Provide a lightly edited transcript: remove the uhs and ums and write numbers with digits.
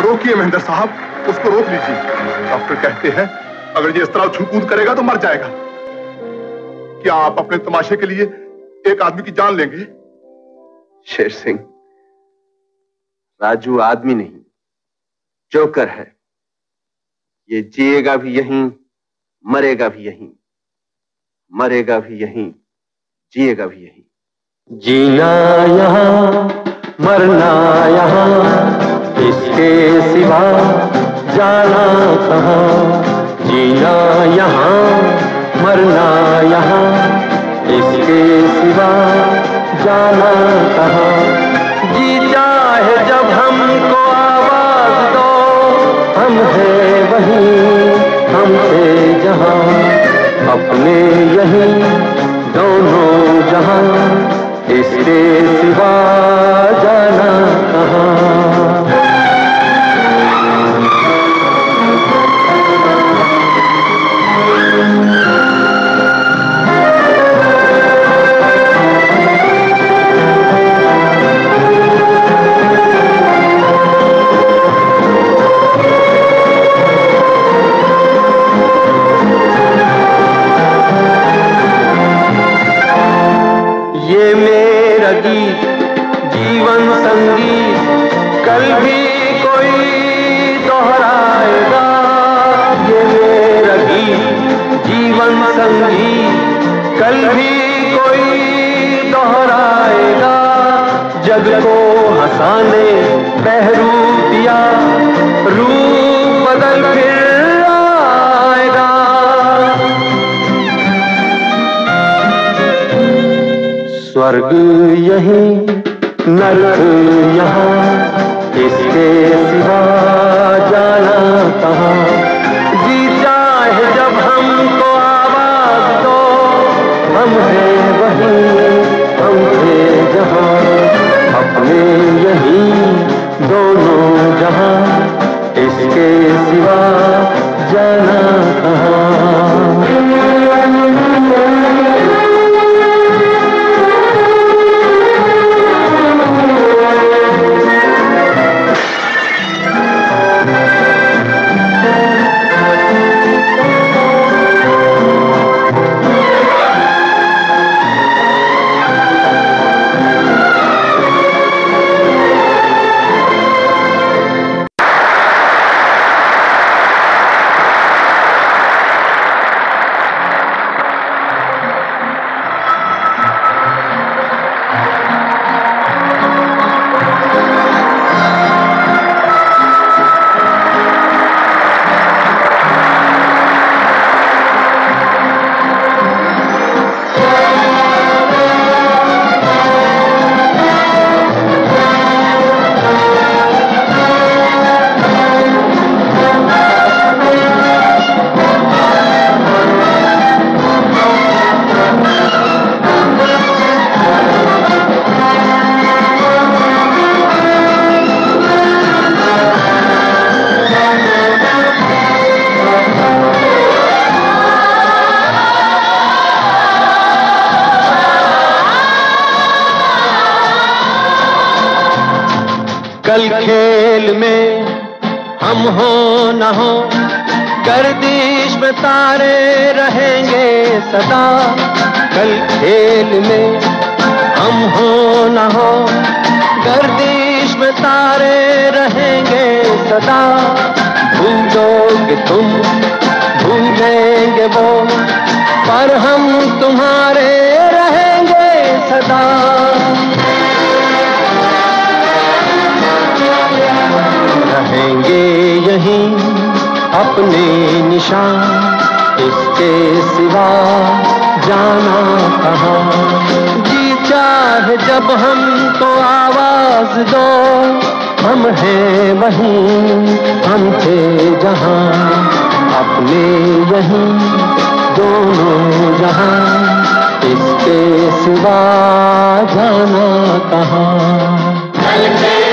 रोकिए महेंद्र साहब, उसको रोक लीजिए। डॉक्टर कहते हैं अगर ये इस तरह उछल-कूद करेगा तो मर जाएगा। क्या आप अपने तमाशे के लिए एक आदमी की जान लेंगे? शेर सिंह, राजू आदमी नहीं, जोकर है। ये जिएगा भी यहीं, मरेगा भी यहीं, मरेगा भी यहीं, जिएगा भी यहीं। जीना यहाँ, मरना यहाँ, इसके सिवा जाना कहाँ। जीना यहाँ, मरना यहाँ, इसके सिवा जाना कहाँ। जी चाहे जब हमको आवाज दो, हम हैं वहीं, हमसे जहाँ, अपने यहीं दोनों जहाँ, इसके सिवा जाना कहाँ। ये मेरा गीत जीवन संगीत कल भी कोई दोहराएगा। ये मेरा गीत जीवन संगीत कल भी कोई दोहराएगा। जग को हंसाने बहरूप दिया, रूप बदल फिर आएगा। स्वर्ग यहीं, नरक यहाँ, इसके सिवा जाना कहाँ। जी चाहे जब हमको आवाज दो, हम हैं वहीं, हम थे जहाँ, अपने यहीं दोनों जहाँ, इसके सिवा जाना कहाँ। कल खेल में हम हो न हो, गर्दिश में तारे रहेंगे सदा। कल खेल में हम हो न हो, गर्दिश में तारे रहेंगे सदा। भूलोगे तुम, भूलेंगे वो, पर हम तुम्हारे रहेंगे सदा। रहेंगे यहीं अपने निशान, इसके सिवा जाना कहाँ। जी चाहे जब हमको आवाज दो, हम हैं वहीं, हम थे जहाँ, अपने यहीं दोनों जहाँ, इसके सिवा जाना कहाँ।